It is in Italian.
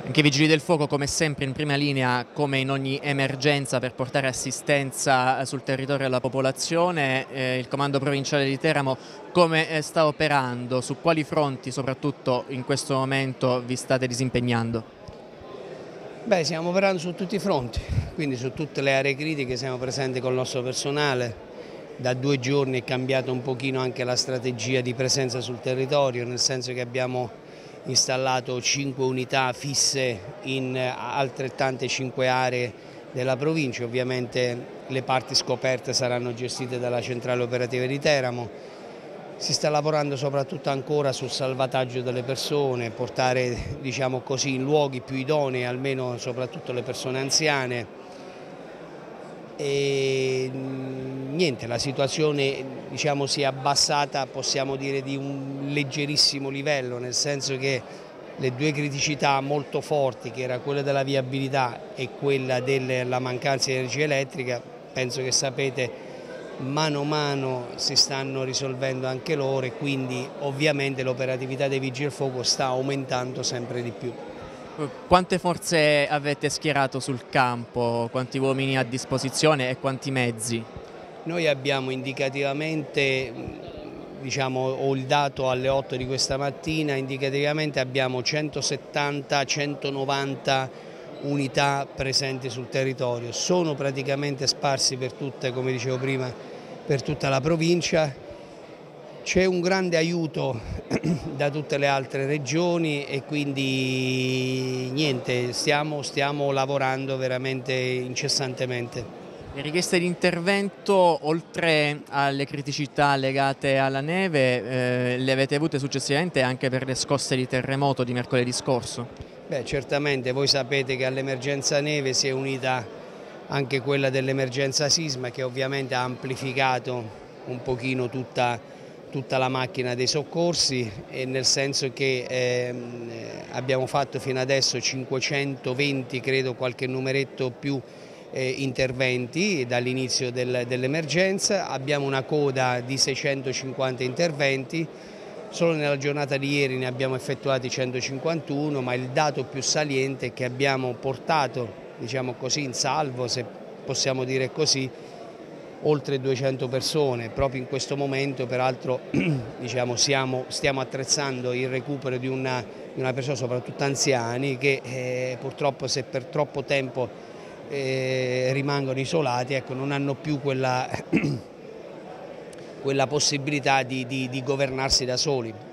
Anche i Vigili del Fuoco, come sempre, in prima linea, come in ogni emergenza, per portare assistenza sul territorio alla popolazione. Il Comando Provinciale di Teramo come sta operando? Su quali fronti, soprattutto in questo momento, vi state disimpegnando? Beh, stiamo operando su tutti i fronti, quindi su tutte le aree critiche siamo presenti con il nostro personale. Da 2 giorni è cambiata un pochino anche la strategia di presenza sul territorio, nel senso che abbiamo installato 5 unità fisse in altrettante 5 aree della provincia. Ovviamente le parti scoperte saranno gestite dalla centrale operativa di Teramo. Si sta lavorando soprattutto ancora sul salvataggio delle persone, portare, diciamo così, in luoghi più idonei almeno soprattutto le persone anziane. E niente, la situazione, diciamo, si è abbassata, possiamo dire, di un leggerissimo livello, nel senso che le 2 criticità molto forti, che era quella della viabilità e quella della mancanza di energia elettrica, penso che sapete, mano a mano si stanno risolvendo anche loro, e quindi ovviamente l'operatività dei Vigili del Fuoco sta aumentando sempre di più. Quante forze avete schierato sul campo? Quanti uomini a disposizione e quanti mezzi? Noi abbiamo indicativamente, diciamo, ho il dato alle 8 di questa mattina, indicativamente abbiamo 170-190 unità presenti sul territorio. Sono praticamente sparsi per tutte, come dicevo prima, per tutta la provincia. C'è un grande aiuto da tutte le altre regioni e quindi niente, stiamo lavorando veramente incessantemente. Le richieste di intervento, oltre alle criticità legate alla neve, le avete avute successivamente anche per le scosse di terremoto di mercoledì scorso? Beh, certamente voi sapete che all'emergenza neve si è unita anche quella dell'emergenza sisma, che ovviamente ha amplificato un pochino tutta la macchina dei soccorsi, e nel senso che abbiamo fatto fino adesso 520, credo, qualche numeretto più interventi dall'inizio dell'emergenza. Abbiamo una coda di 650 interventi. Solo nella giornata di ieri ne abbiamo effettuati 151, ma il dato più saliente è che abbiamo portato, diciamo così, in salvo, se possiamo dire così, oltre 200 persone. Proprio in questo momento, peraltro, diciamo, stiamo attrezzando il recupero di una persona, soprattutto anziani, che purtroppo, se per troppo tempo rimangono isolati, ecco, non hanno più quella possibilità di governarsi da soli.